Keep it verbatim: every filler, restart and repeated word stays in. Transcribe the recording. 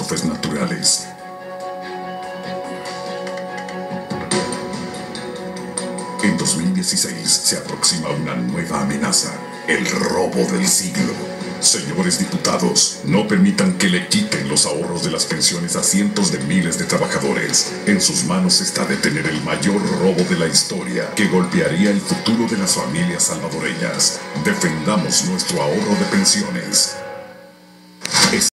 catástrofes naturales. En dos mil dieciséis se aproxima una nueva amenaza, el robo del siglo. Señores diputados, no permitan que le quiten los ahorros de las pensiones a cientos de miles de trabajadores. En sus manos está detener el mayor robo de la historia que golpearía el futuro de las familias salvadoreñas. Defendamos nuestro ahorro de pensiones.